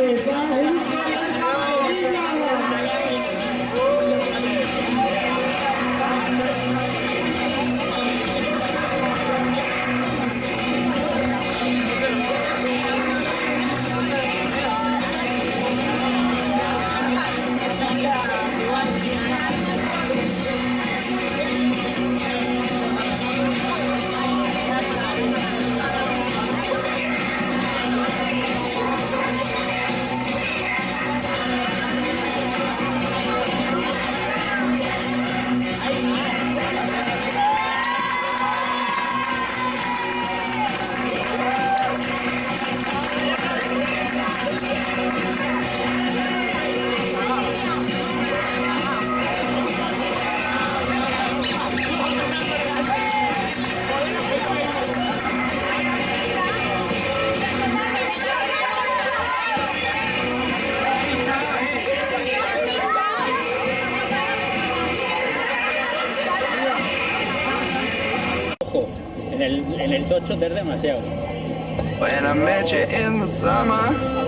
En el tocho es demasiado. When I met you in the summer,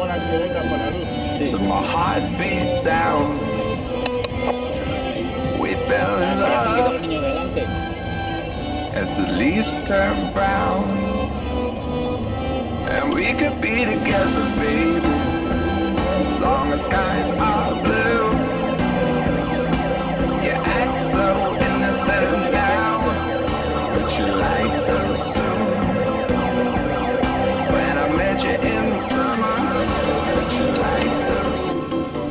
to my heartbeat sound, we fell in love as the leaves turn brown, and we could be together, baby, as long as skies are blue. You act so innocent now, but you lied so soon. When I met you in the summer, but you lied so soon.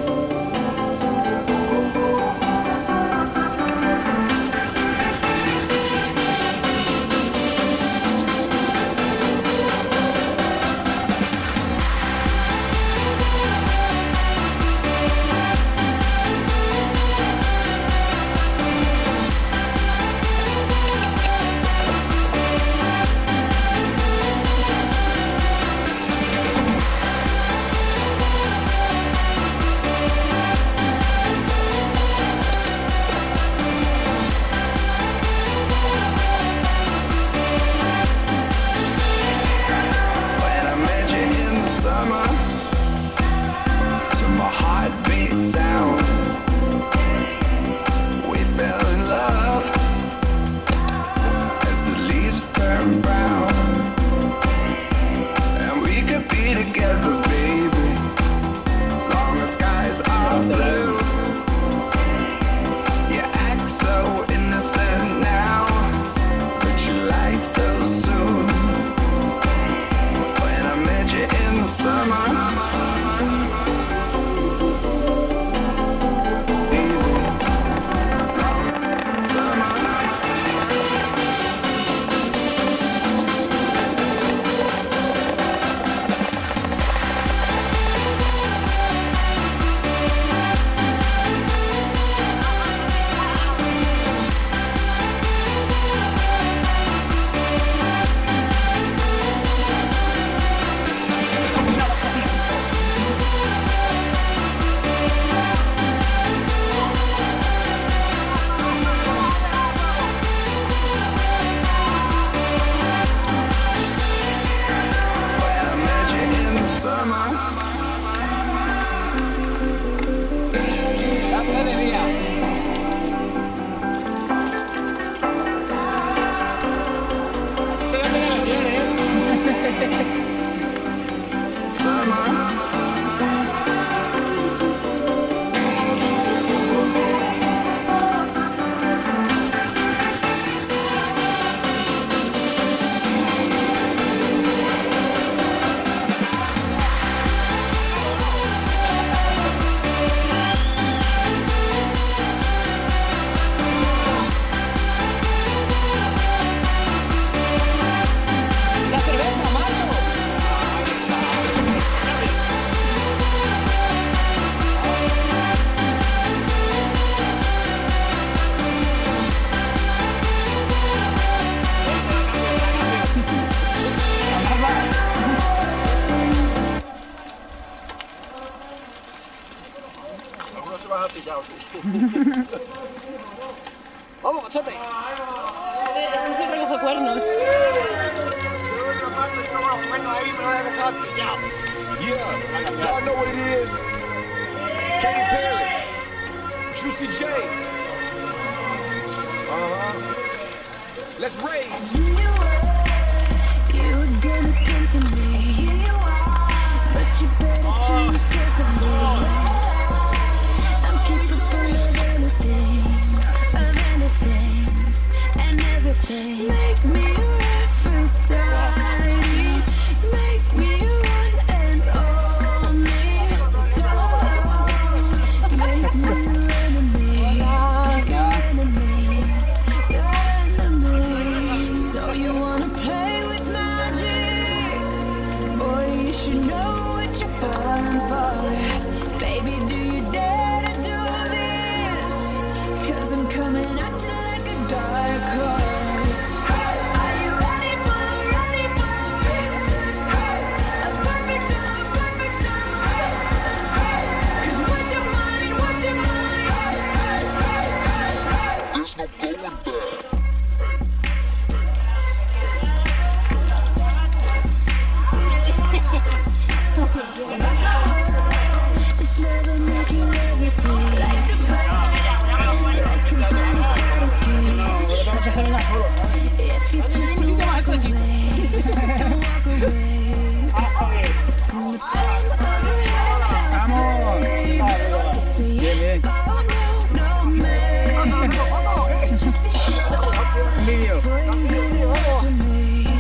¡Vamos, machete! Esto se recoge cuernos. Yo voy a ahí, me lo voy a dejar pillado. Y'all know what it is. Katy Perry, Juicy J. Let's rage. You were gonna come to me, but you better choose carefully. I'm capable of anything, and everything. Make me your Aphrodite, make me your one and only. Don't make me your enemy, your enemy. So you wanna play with magic? Boy, you should know what you're falling for. Baby, do you dare to do this? 'Cause I'm coming at you like a dark horse. Are you ready for a perfect storm, perfect storm? 'Cause what's your mind, what's your mind? There's no going back. This love will make you levitate like a bird, like a if you just don't walk away, don't walk away. It's in the palm of your hand. It's a yes or no, man. Just Video. before you give it all to me,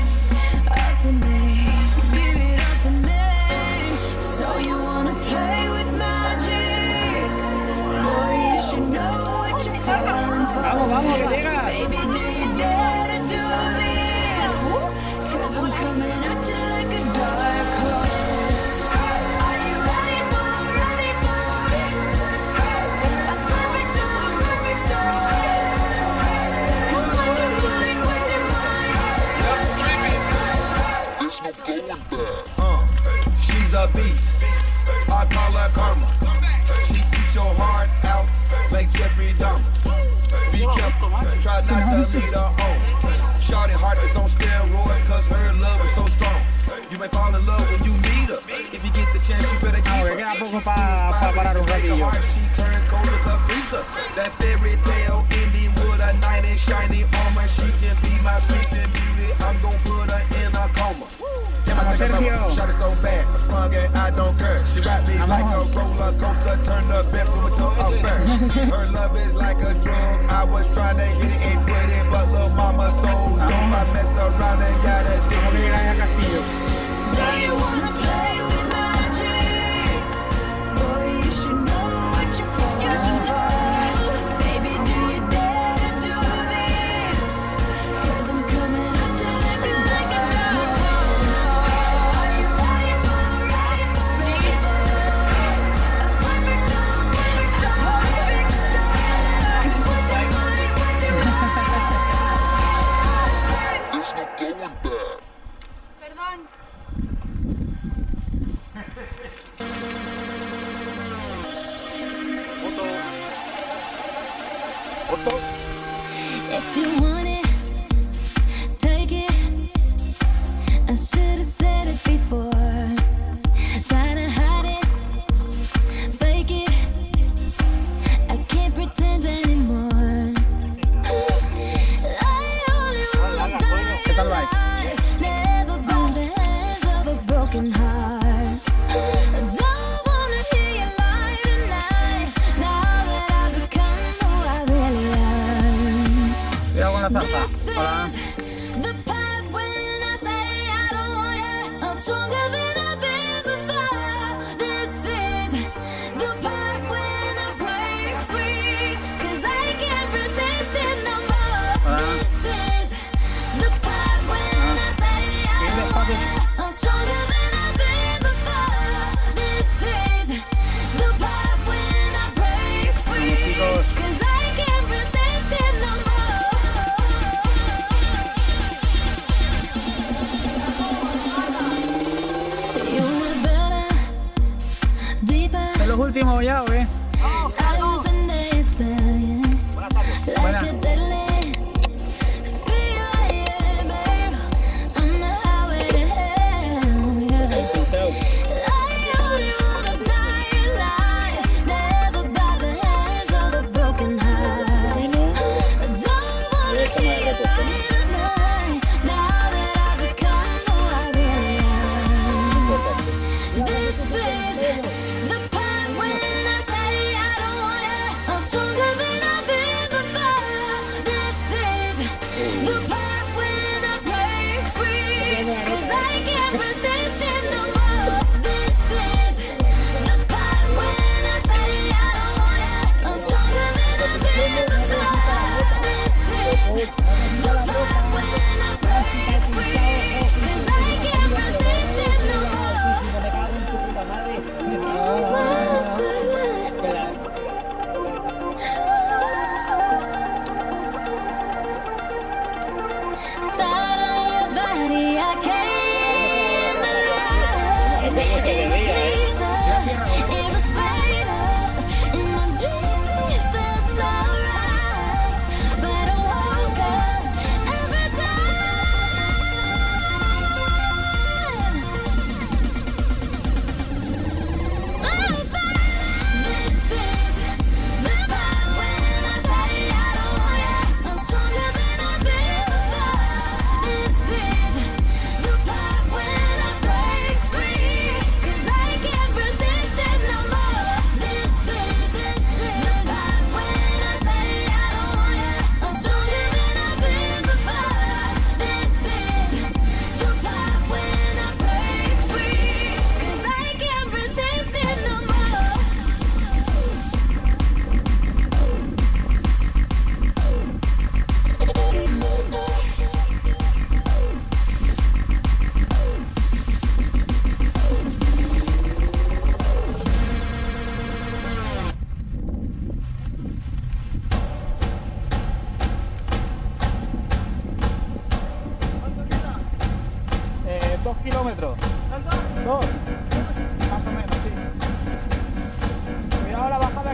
give it all to me. So you wanna play with magic? Boy, you should know what you're falling for. Vamos, que llega. Baby, do you dare to do this? 'Cause I'm coming at you like a dark horse. Are you ready for a perfect storm, perfect storm? 'Cause what's your mind, what's your mind? There's no going back. She's a beast. I call her karma. She eats your heart out like Jeffrey Dahmer. Be careful, try not to lead her on. Shorty heart is on steroids 'cause her love is so strong. You may fall in love when you meet her. If you get the chance, you better keep her. queda poco She pa parar un break her ratillo. heart, she turned cold as a freezer. That fairy tale ending with a knight in shiny armor. She can be my sleeping beauty. I'm gon' put her in a coma. Damn, I think I love her. Shot it so bad, I sprung and I don't care. She wrapped me like a roller coaster, turned the bedroom into a fair. Her love is like a drug. I was trying to hit it and quit it, but little mama sold dope. I messed around and got Vamos a llegar allá a addicted. Castillo. So you wanna play with magic? Boy, you should know what you're falling for. Baby, do you dare to do this? 'Cause I'm coming at you like a dark horse. Are you ready for a perfect storm, perfect storm? 'Cause what's your mind, what's your mind? There's no going back. Perdón. If you want it, take it. I should have said it before. Try to hide it, fake it. I can't pretend anymore. I only wanna die ¿Qué tal va? alive. Never been the hands of a broken heart. Don't wanna hear you lie tonight. Now that I've become who I really am. Cuidado con la salsa. This Hola. is the part when I say I don't want you. I'm stronger than I've been before. This is the part when I break free. 'Cause I can't resist it no more. This is the part when I say I don't want you. I'm stronger than I've been before. This is the part when I break free. chicos. 'Cause I can't resist it no more. You were better, deeper. ¿Es los últimos ya o qué? I was a nice man, like Buena. a deadly feel, yeah, babe. On the highway to hell, yeah. Pulseo. I only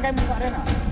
que hay mucha arena.